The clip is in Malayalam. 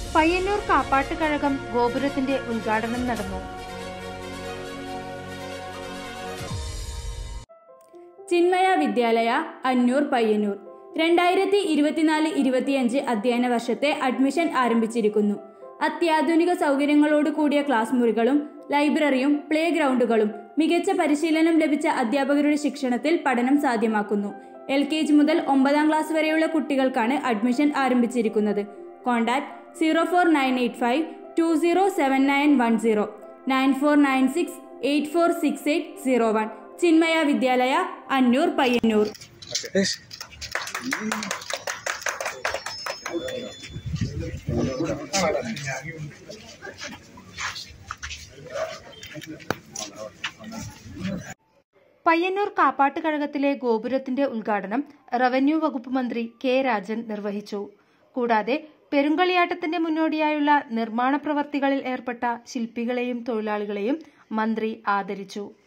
പയ്യന്നൂർ കാപ്പാട്ട് കഴകം ഗോപുരത്തിന്റെ ഉദ്ഘാടനം നടന്നു. ചിന്മയ വിദ്യാലയ അന്നൂർ പയ്യന്നൂർ 2024-25 അധ്യയന വർഷത്തെ അഡ്മിഷൻ ആരംഭിച്ചിരിക്കുന്നു. അത്യാധുനിക സൗകര്യങ്ങളോട് കൂടിയ ക്ലാസ് മുറികളും ലൈബ്രറിയും പ്ലേ ഗ്രൗണ്ടുകളും മികച്ച പരിശീലനം ലഭിച്ച അധ്യാപകരുടെ ശിക്ഷണത്തിൽ പഠനം സാധ്യമാക്കുന്നു. LKG മുതൽ 9ാം ക്ലാസ് വരെയുള്ള കുട്ടികൾക്കാണ് അഡ്മിഷൻ ആരംഭിച്ചിരിക്കുന്നത്. കോൺടാക്ട് 04985 207910 9496846801. ചിന്മയ വിദ്യാലയ അന്നൂർ പയ്യന്നൂർ. പയ്യന്നൂർ കാപ്പാട്ട് കഴകത്തിലെ ഗോപുരത്തിന്റെ ഉദ്ഘാടനം റവന്യൂ വകുപ്പ് മന്ത്രി കെ രാജൻ നിർവഹിച്ചു. കൂടാതെ പെരുങ്കളിയാട്ടത്തിന്റെ മുന്നോടിയായുള്ള നിർമ്മാണ പ്രവർത്തികളിൽ ഏർപ്പെട്ട ശില്പികളെയും തൊഴിലാളികളെയും മന്ത്രി ആദരിച്ചു.